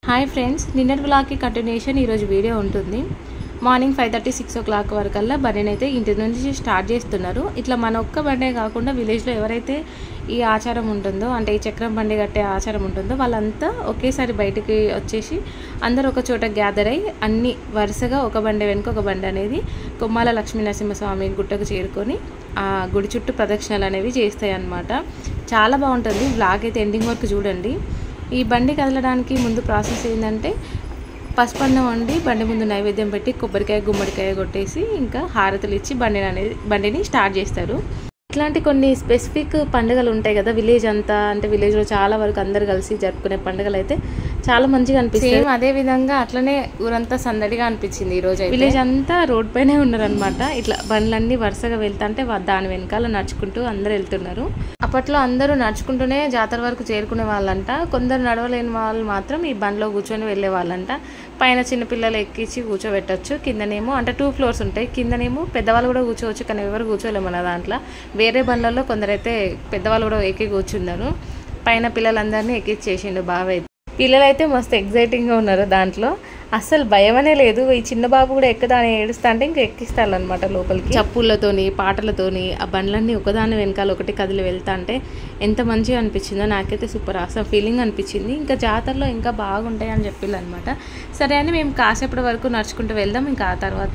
Hi friends, నిన్నటి బ్లాగ్కి continuation ఈరోజు వీడియో ఉంటుంది. మార్నింగ్ 5:30 6 o'clock వరకల్లా బండిని అయితే ఇంటి నుంచి స్టార్ట్ చేస్తున్నారు. ఇట్లా మన ఒక్క బండే కాకుండా విలేజ్లో ఎవరైతే ఈ ఆచారం ఉంటుందో, అంటే ఈ చక్రం బండి కట్టే ఆచారం ఉంటుందో, వాళ్ళంతా ఒకేసారి బయటికి వచ్చేసి అందరూ ఒక చోట గ్యాదర్ అయ్యి అన్ని వరుసగా ఒక బండి వెనుక ఒక బండి అనేది కొమ్మాల లక్ష్మీనరసింహస్వామి గుట్టకు చేరుకొని ఆ గుడి చుట్టూ ప్రదక్షిణలు అనేవి చేస్తాయి అన్నమాట. చాలా బాగుంటుంది. బ్లాగ్ అయితే ఎండింగ్ వరకు చూడండి. ఈ బండి కదలడానికి ముందు ప్రాసెస్ ఏంటంటే పసుపన్నం వండి బండి ముందు నైవేద్యం పెట్టి కొబ్బరికాయ గుమ్మడికాయ కొట్టేసి ఇంకా హారతులు ఇచ్చి బండిని స్టార్ట్ చేస్తారు. ఇట్లాంటి కొన్ని స్పెసిఫిక్ పండుగలు ఉంటాయి కదా విలేజ్ అంతా, అంటే విలేజ్లో చాలా వరకు అందరు కలిసి జరుపుకునే పండుగలు అయితే చాలా మంచిగా అనిపిస్తుంది. అదే విధంగా అట్లనే ఊరంతా సందడిగా అనిపించింది ఈరోజు. విలేజ్ అంతా రోడ్ పైనే ఉన్నారనమాట. ఇట్లా బండ్లన్నీ వరుసగా వెళ్తుంటే దాని వెనకాల నడుచుకుంటూ అందరు వెళ్తున్నారు. అప్పట్లో అందరూ నడుచుకుంటూనే జాతర వరకు చేరుకునే వాళ్ళంట. కొందరు నడవలేని వాళ్ళు మాత్రం ఈ బండిలో కూర్చొని వెళ్ళే వాళ్ళంట. పైన చిన్నపిల్లలు ఎక్కించి కూర్చోబెట్టచ్చు. కిందనేమో అంటే 2 floors ఉంటాయి. కిందనేమో పెద్దవాళ్ళు కూడా కూర్చోవచ్చు, కానీ ఎవరు కూర్చోలేము మన దాంట్లో. వేరే బండ్లలో కొందరైతే పెద్దవాళ్ళు కూడా ఎక్కి కూర్చున్నారు. పైన పిల్లలందరినీ ఎక్కిచ్చేసిండు బాగా. పిల్లలైతే మస్తు ఎగ్జైటింగ్గా ఉన్నారు. దాంట్లో అస్సలు భయమనే లేదు. ఈ చిన్న బాబు కూడా ఎక్కదాని ఏడుస్తా అంటే ఇంకా ఎక్కిస్తారనమాట లోపలికి. చప్పుళ్ళతోని పాటలతోని ఆ బండ్లన్నీ ఒకదాని వెనకాల ఒకటి కదిలి వెళ్తా అంటే ఎంత మంచిగా అనిపించిందో. నాకైతే సూపర్ ఆసమ్ ఫీలింగ్ అనిపించింది. ఇంకా జాతరలో ఇంకా బాగుంటాయి అని చెప్పిల్లనమాట. సరే అని మేము కాసేపటి వరకు నడుచుకుంటూ వెళ్దాం, ఇంకా ఆ తర్వాత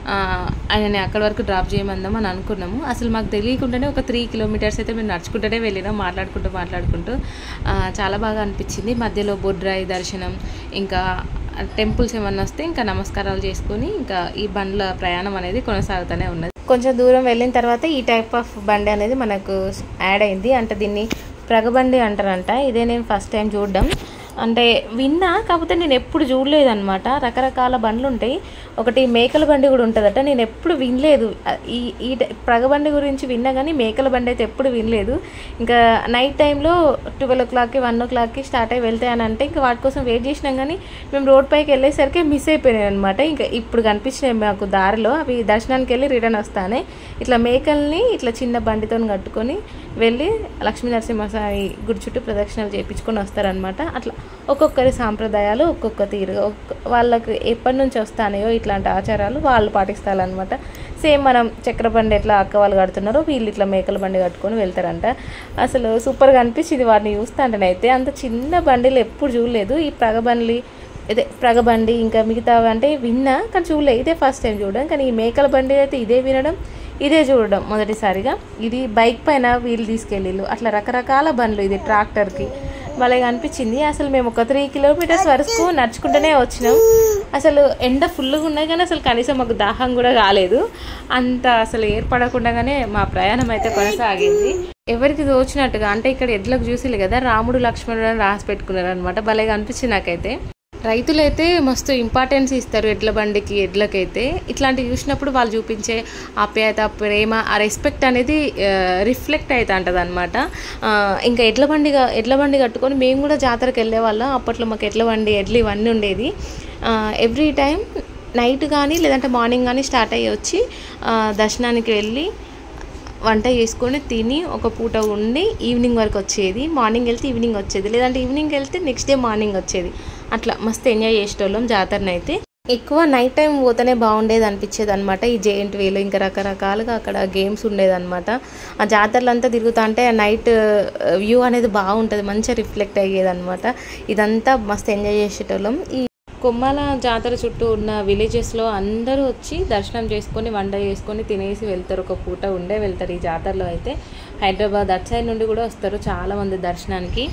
ఆయనని అక్కడి వరకు డ్రాప్ చేయమందాం అని అనుకున్నాము. అసలు మాకు తెలియకుండానే ఒక 3 kilometers అయితే మేము నడుచుకుంటూనే వెళ్ళినాం, మాట్లాడుకుంటూ. చాలా బాగా అనిపించింది. మధ్యలో బొడ్రాయి దర్శనం, ఇంకా టెంపుల్స్ ఏమన్నా వస్తే ఇంకా నమస్కారాలు చేసుకొని ఇంకా ఈ బండ్ల ప్రయాణం అనేది కొనసాగుతూనే ఉన్నది. కొంచెం దూరం వెళ్ళిన తర్వాత ఈ టైప్ ఆఫ్ బండి అనేది మనకు యాడ్ అయింది. అంటే దీన్ని ప్రగబండి అంటారంట. ఇదే నేను ఫస్ట్ టైం చూడడం. అంటే విన్నా, కాకపోతే నేను ఎప్పుడు చూడలేదన్నమాట. రకరకాల బండ్లు ఉంటాయి. ఒకటి మేకల బండి కూడా ఉంటుందట. నేను ఎప్పుడు వినలేదు. ఈ ప్రగబండి గురించి విన్నా కానీ మేకల బండి అయితే ఎప్పుడు వినలేదు. ఇంకా నైట్ టైంలో 12 o'clock 1 o'clock స్టార్ట్ అయ్యి వెళ్తాయని అంటే ఇంకా వాటి కోసం వెయిట్ చేసినాం, కానీ మేము రోడ్ పైకి వెళ్ళేసరికి మిస్ అయిపోయినాయి అనమాట. ఇంకా ఇప్పుడు కనిపించినాయి మాకు దారిలో. అవి దర్శనానికి వెళ్ళి రిటర్న్ వస్తానే ఇట్లా మేకల్ని ఇట్లా చిన్న బండితో కట్టుకొని వెళ్ళి లక్ష్మీనరసింహస్వామి గుడి చుట్టూ ప్రదక్షిణలు చేయించుకొని వస్తారనమాట. అట్లా ఒక్కొక్కరి సాంప్రదాయాలు ఒక్కొక్క తీరుగా వాళ్ళకి ఎప్పటి నుంచి వస్తానయో ఇట్లాంటి ఆచారాలు వాళ్ళు పాటిస్తారనమాట. సేమ్ మనం చక్ర బండి ఎట్లా అక్క వాళ్ళు కడుతున్నారో వీళ్ళు ఇట్లా మేకల బండి కట్టుకొని వెళ్తారంట. అసలు సూపర్గా అనిపించింది వాటిని చూస్తాంటనైతే. అంత చిన్న బండిలు ఎప్పుడు చూడలేదు. ఈ ప్రగబండి ఇంకా మిగతా అంటే విన్నా కానీ చూడలేదు. ఇదే ఫస్ట్ టైం చూడడం. కానీ ఈ మేకల బండి అయితే ఇదే వినడం, ఇదే చూడడం మొదటిసారిగా. ఇది బైక్ పైన వీళ్ళు తీసుకెళ్ళిళ్ళు. అట్లా రకరకాల బండ్లు. ఇది ట్రాక్టర్కి భలే అనిపించింది. అసలు మేము ఒక 3 kilometers వరకు నడుచుకుంటూనే వచ్చినాం. అసలు ఎండ ఫుల్గా ఉన్నాయి కానీ అసలు కనీసం మాకు దాహం కూడా కాలేదు. అంత అసలు ఏర్పడకుండానే మా ప్రయాణం అయితే కొనసాగింది. ఎవరికి తోచినట్టుగా అంటే ఇక్కడ ఎడ్లకు చూసిలే కదా, రాముడు లక్ష్మణుడు అని రాసి పెట్టుకున్నారు అనమాట. భలేగా అనిపించింది నాకైతే. రైతులైతే మస్తు ఇంపార్టెన్స్ ఇస్తారు ఎడ్ల బండికి, ఎడ్లకైతే. ఇట్లాంటివి చూసినప్పుడు వాళ్ళు చూపించే ఆప్యాయత, ప్రేమ, ఆ రెస్పెక్ట్ అనేది రిఫ్లెక్ట్ అవుతా ఉంటుంది అనమాట. ఇంకా ఎడ్ల బండి కట్టుకొని మేము కూడా జాతరకు వెళ్ళేవాళ్ళం. అప్పట్లో మాకు ఎడ్లు ఇవన్నీ ఉండేది. ఎవ్రీ టైం నైట్ కానీ లేదంటే మార్నింగ్ కానీ స్టార్ట్ అయ్యి వచ్చి దర్శనానికి వెళ్ళి వంట చేసుకొని తిని ఒక పూట ఉండి ఈవినింగ్ వరకు వచ్చేది. మార్నింగ్ వెళ్తే ఈవినింగ్ వచ్చేది, లేదంటే ఈవినింగ్ వెళ్తే నెక్స్ట్ డే మార్నింగ్ వచ్చేది. అట్లా మస్తు ఎంజాయ్ చేసేటోళ్ళం జాతరని అయితే. ఎక్కువ నైట్ టైం పోతేనే బాగుండేది అనిపించేది అనమాట. ఈ జెయింట్ వీల్ ఇంకా రకరకాలుగా అక్కడ గేమ్స్ ఉండేదన్నమాట. ఆ జాతరలంతా తిరుగుతా అంటే నైట్ వ్యూ అనేది బాగుంటుంది, మంచిగా రిఫ్లెక్ట్ అయ్యేదన్నమాట. ఇదంతా మస్తు ఎంజాయ్ చేసేటోళ్ళం. ఈ కొమ్మాల జాతర చుట్టూ ఉన్న విలేజెస్లో అందరూ వచ్చి దర్శనం చేసుకొని వంట చేసుకొని తినేసి వెళ్తారు. ఒక పూట ఉండే వెళ్తారు. ఈ జాతరలో అయితే హైదరాబాద్ అటు సైడ్ నుండి కూడా వస్తారు చాలామంది దర్శనానికి.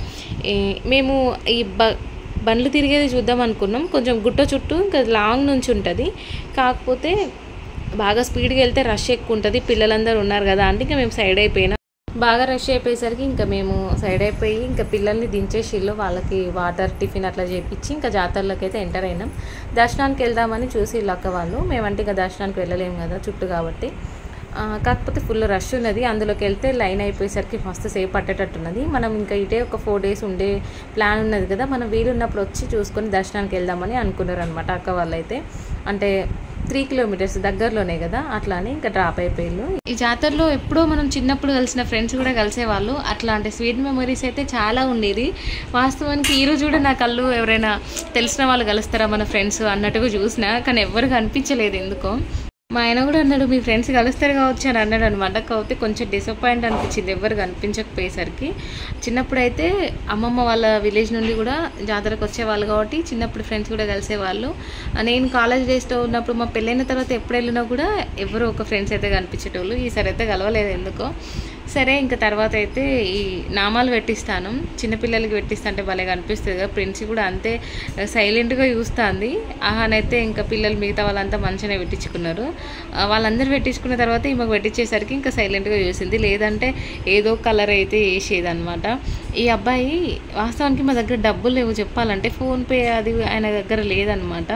మేము ఈ బండ్లు తిరిగేది చూద్దాం అనుకున్నాం. కొంచెం గుట్ట చుట్టూ ఇంకా లాంగ్ నుంచి ఉంటుంది. కాకపోతే బాగా స్పీడ్గా వెళ్తే రష్ ఎక్కువ ఉంటుంది. పిల్లలందరూ ఉన్నారు కదా అంటే ఇంకా మేము సైడ్ అయిపోయినా. బాగా రష్ అయిపోయేసరికి ఇంకా మేము సైడ్ అయిపోయి ఇంకా పిల్లల్ని దించేసిళ్ళు. వాళ్ళకి వాటర్ టిఫిన్ అట్లా చేపించి ఇంకా జాతరలోకి అయితే ఎంటర్ అయినాం. దర్శనానికి వెళ్దామని చూసి అక్క వాళ్ళు. మేమంటే ఇంకా దర్శనానికి వెళ్ళలేము కదా చుట్టూ కాబట్టి. కాకపోతే ఫుల్ రష్ ఉన్నది. అందులోకి వెళ్తే లైన్ అయిపోయేసరికి మస్తు సేపు పట్టేటట్టున్నది. మనం ఇంకా ఇటే ఒక 4 days ఉండే ప్లాన్ ఉన్నది కదా, మనం వీలున్నప్పుడు వచ్చి చూసుకొని దర్శనానికి వెళ్దామని అనుకున్నారు అనమాట అక్క వాళ్ళైతే. అంటే 3 కిలోమీటర్స్ దగ్గరలోనే కదా, అట్లానే ఇంకా డ్రాప్ అయిపోయారు. ఈ జాతరలో ఎప్పుడో మనం చిన్నప్పుడు కలిసిన ఫ్రెండ్స్ కూడా కలిసేవాళ్ళు. అట్లాంటి స్వీట్ మెమరీస్ అయితే చాలా ఉండేది. వాస్తవానికి ఈరోజు కూడా నా కళ్ళు ఎవరైనా తెలిసిన వాళ్ళు కలుస్తారా మన ఫ్రెండ్స్ అన్నట్టుగా చూసినా, కానీ ఎవరు కనిపించలేదు ఎందుకో. మా ఆయన కూడా అన్నాడు మీ ఫ్రెండ్స్ కలుస్తారు కావచ్చు అని అన్నాడు అనమాట. కాకపోతే కొంచెం డిసప్పాయింట్ అనిపించింది ఎవరు కనిపించకపోయేసరికి. చిన్నప్పుడు అయితే అమ్మమ్మ వాళ్ళ విలేజ్ నుండి కూడా జాతరకు వచ్చేవాళ్ళు కాబట్టి చిన్నప్పుడు ఫ్రెండ్స్ కూడా కలిసేవాళ్ళు. నేను కాలేజ్ డేస్లో ఉన్నప్పుడు మా పెళ్ళైన తర్వాత ఎప్పుడు వెళ్ళినా కూడా ఎవరో ఒక ఫ్రెండ్స్ అయితే కనిపించేటోళ్ళు. ఈసారి అయితే కలవలేదు ఎందుకో. సరే ఇంకా తర్వాత అయితే ఈ నామాలు పెట్టిస్తాను, చిన్నపిల్లలకి పెట్టిస్తుంటే భలే కనిపిస్తుంది కదా. ప్రిన్సీ కూడా అంతే సైలెంట్గా చూస్తుంది. ఆహానైతే ఇంకా పిల్లలు మిగతా వాళ్ళంతా మంచిగానే పెట్టించుకున్నారు. వాళ్ళందరూ పెట్టించుకున్న తర్వాత ఈమెకు పెట్టించేసరికి ఇంకా సైలెంట్గా చూసింది, లేదంటే ఏదో కలర్ అయితే వేసేది అనమాట. ఈ అబ్బాయి వాస్తవానికి మా దగ్గర డబ్బులు లేవు చెప్పాలంటే, ఫోన్పే అది ఆయన దగ్గర లేదనమాట.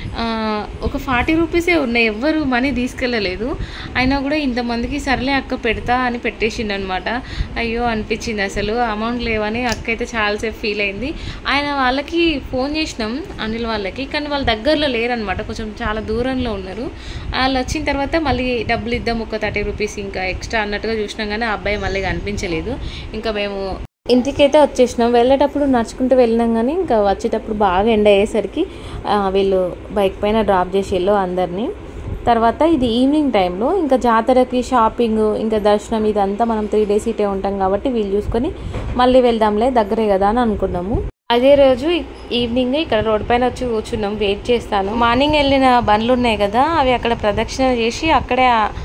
ఒక 40 రూపీసే ఉన్నాయి, ఎవ్వరు మనీ తీసుకెళ్ళలేదు. అయినా కూడా ఇంతమందికి సర్లే అక్క పెడతా అని పెట్టేసిండు అనమాట. అయ్యో అనిపించింది అసలు, అమౌంట్ లేవని అక్క అయితే చాలాసేపు ఫీల్ అయింది. ఆయన వాళ్ళకి ఫోన్ చేసినాం అనిల్ వాళ్ళకి, కానీ వాళ్ళ దగ్గరలో లేరనమాట, కొంచెం చాలా దూరంలో ఉన్నారు. వాళ్ళు వచ్చిన తర్వాత మళ్ళీ డబ్బులు ఇద్దాం ఒక 30 రూపీస్ ఇంకా ఎక్స్ట్రా అన్నట్టుగా చూసినాం, కానీ ఆ అబ్బాయి మళ్ళీ కనిపించలేదు. ఇంకా మేము ఇంటికైతే వచ్చేసినాం. వెళ్ళేటప్పుడు నడుచుకుంటూ వెళ్ళినాం, కానీ ఇంకా వచ్చేటప్పుడు బాగా ఎండ అయ్యేసరికి వీళ్ళు బైక్ పైన డ్రాప్ చేసేళ్ళు అందరినీ. తర్వాత ఇది ఈవినింగ్ టైంలో ఇంకా జాతరకి షాపింగ్ ఇంకా దర్శనం ఇదంతా మనం 3 days ఇటే ఉంటాం కాబట్టి వీళ్ళు చూసుకొని మళ్ళీ వెళ్దాంలే దగ్గరే కదా అని అనుకున్నాము. అదే రోజు ఈవినింగ్ ఇక్కడ రోడ్ పైన వచ్చి కూర్చున్నాం, వెయిట్ చేస్తాను. మార్నింగ్ వెళ్ళిన బండ్లు ఉన్నాయి కదా, అవి అక్కడ ప్రదక్షిణ చేసి అక్కడే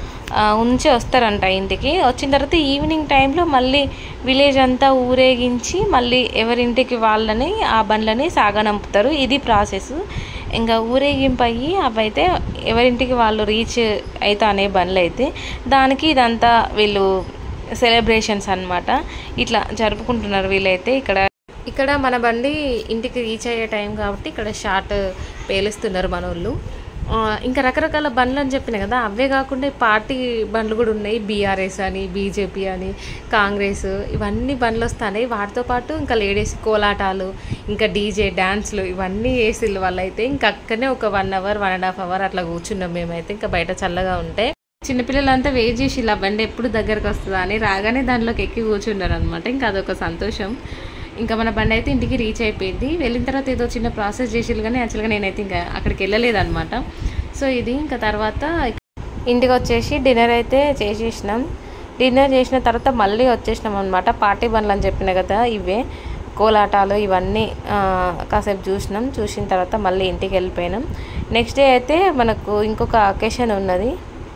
ఉంచి వస్తారంట ఇంటికి. వచ్చిన తర్వాత ఈవినింగ్ టైంలో మళ్ళీ విలేజ్ అంతా ఊరేగించి మళ్ళీ ఎవరింటికి వాళ్ళని ఆ బండ్లని సాగనంపుతారు. ఇది ప్రాసెస్. ఇంకా ఊరేగింపు అయ్యి అవైతే ఎవరింటికి వాళ్ళు రీచ్ అయితే అనే బండ్లు అయితే, దానికి ఇదంతా వీళ్ళు సెలబ్రేషన్స్ అన్నమాట. ఇట్లా జరుపుకుంటున్నారు వీళ్ళైతే. ఇక్కడ మన బండి ఇంటికి రీచ్ అయ్యే టైం కాబట్టి ఇక్కడ షార్ట్ పేలుస్తున్నారు మన వాళ్ళు. ఇంకా రకరకాల బండ్లు అని చెప్పిన కదా, అవే కాకుండా పార్టీ బండ్లు కూడా ఉన్నాయి. బీఆర్ఎస్ అని, బీజేపీ అని, కాంగ్రెస్, ఇవన్నీ బండ్లు వస్తాయి. వాటితో పాటు ఇంకా లేడీస్ కోలాటాలు, ఇంకా డీజే డ్యాన్స్లు ఇవన్నీ వేసిళ్ళు వాళ్ళైతే. ఇంకా అక్కడనే ఒక 1 hour 1.5 hour అట్లా కూర్చున్నాం మేమైతే. ఇంకా బయట చల్లగా ఉంటే చిన్నపిల్లలంతా వెయిట్ చేసి ఇలా బండి ఎప్పుడు దగ్గరకు వస్తుందా అని రాగానే దాంట్లోకి ఎక్కి కూర్చున్నారు అనమాట. ఇంకా అదొక సంతోషం. ఇంకా మన బండి అయితే ఇంటికి రీచ్ అయిపోయింది. వెళ్ళిన తర్వాత ఏదో చిన్న ప్రాసెస్ చేసిళ్ళు, కానీ యాక్చువల్గా నేనైతే ఇంకా అక్కడికి వెళ్ళలేదన్నమాట. సో ఇది ఇంకా తర్వాత ఇంటికి వచ్చేసి డిన్నర్ అయితే చేసేసినాం. డిన్నర్ చేసిన తర్వాత మళ్ళీ వచ్చేసినాం అనమాట. పార్టీ బండ్లు అని చెప్పిన కదా, ఇవే కోలాటాలు ఇవన్నీ కాసేపు చూసిన తర్వాత మళ్ళీ ఇంటికి వెళ్ళిపోయినాం. నెక్స్ట్ డే అయితే మనకు ఇంకొక అకేషన్ ఉన్నది.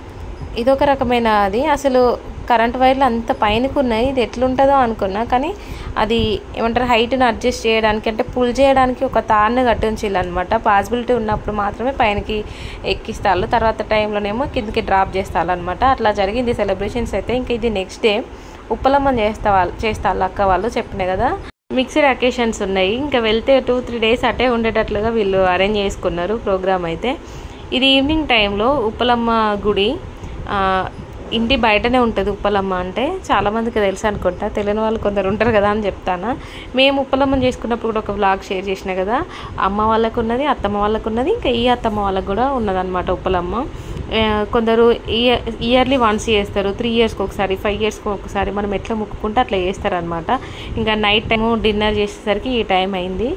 ఇదొక రకమైన అది అసలు కరెంట్ వైర్లు అంత పైనకు ఉన్నాయి. ఇది ఎట్లుంటుందో అనుకున్నా, కానీ అది ఏమంటారు హైట్ని అడ్జస్ట్ చేయడానికి అంటే పుల్ చేయడానికి ఒక తాడుని కట్టించాలి అనమాట. పాసిబిలిటీ ఉన్నప్పుడు మాత్రమే పైనకి ఎక్కిస్తారు, తర్వాత టైంలోనేమో కిందకి డ్రాప్ చేస్తారనమాట. అట్లా జరిగింది సెలబ్రేషన్స్ అయితే. ఇంక ఇది నెక్స్ట్ డే ఉప్పలమ్మని చేస్తారు అక్క వాళ్ళు చెప్పిన కదా. మిక్స్డ్ అకేషన్స్ ఉన్నాయి. ఇంకా వెళ్తే 2-3 days అటే ఉండేటట్లుగా వీళ్ళు అరేంజ్ చేసుకున్నారు ప్రోగ్రామ్ అయితే. ఇది ఈవినింగ్ టైంలో ఉప్పలమ్మ గుడి ఇంటి బయటనే ఉంటుంది. ఉప్పలమ్మ అంటే చాలామందికి తెలుసు అనుకుంటా, తెలియని వాళ్ళు కొందరు ఉంటారు కదా అని చెప్తాను. మేము ఉప్పలమ్మని చేసుకున్నప్పుడు కూడా ఒక వ్లాగ్ షేర్ చేసిన కదా, అమ్మ వాళ్ళకు ఉన్నది, అత్తమ్మ వాళ్ళకు ఉన్నది, ఇంకా ఈ అత్తమ్మ వాళ్ళకు కూడా ఉన్నదన్నమాట ఉప్పలమ్మ. కొందరు ఇయర్లీ వన్స్ చేస్తారు, 3 yearsకి ఒకసారి, 5 yearsకి ఒకసారి, మనం ఎట్లా మొక్కుకుంటే అట్లా చేస్తారనమాట. ఇంకా నైట్ టైము డిన్నర్ చేసేసరికి ఈ టైం అయింది.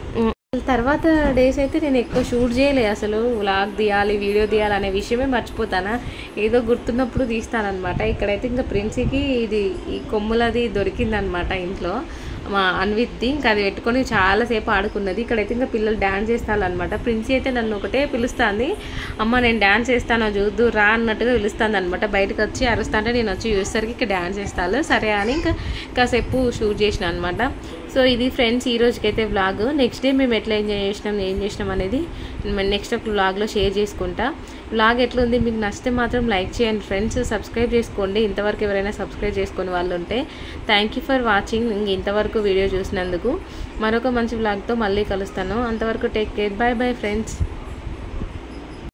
తర్వాత డేస్ అయితే నేను ఎక్కువ షూట్ చేయలే, అసలు వ్లాగ్ తీయాలి వీడియో తీయాలి అనే విషయమే మర్చిపోతానా. ఏదో గుర్తున్నప్పుడు తీస్తానమాట. ఇక్కడైతే ఇంకా ప్రిన్సీకి ఇది ఈ కొమ్ములది దొరికిందనమాట ఇంట్లో మా అన్విత్ది. ఇంకా అది పెట్టుకొని చాలాసేపు ఆడుకున్నది. ఇక్కడైతే ఇంకా పిల్లలు డ్యాన్స్ చేస్తారనమాట. ప్రిన్సీ అయితే నన్ను ఒకటే పిలుస్తుంది, అమ్మ నేను డ్యాన్స్ చేస్తాను చూద్దు రా అన్నట్టుగా పిలుస్తుంది అనమాట. బయటకు వచ్చి అరుస్తా అంటే నేను వచ్చి చూసేసరికి ఇంకా డ్యాన్స్ చేస్తాను. సరే అని ఇంకా కాసేపు షూట్ చేసిన అనమాట. సో ఇది ఫ్రెండ్స్ ఈ రోజుకైతే వ్లాగ్. నెక్స్ట్ డే మేము ఎట్లా ఎంజాయ్ చేసినాం ఏం చేసినాం అనేది నెక్స్ట్ ఒక వ్లాగ్లో షేర్ చేసుకుంటా. వ్లాగ్ ఎట్లుంది మీకు నచ్చితే మాత్రం లైక్ చేయండి ఫ్రెండ్స్, సబ్స్క్రైబ్ చేసుకోండి ఇంతవరకు ఎవరైనా సబ్స్క్రైబ్ చేసుకునే వాళ్ళు ఉంటే. Thank you for watching. ఇంతవరకు వీడియో చూసినందుకు. మరొక మంచి వ్లాగ్తో మళ్ళీ కలుస్తాను. అంతవరకు take care, bye bye friends.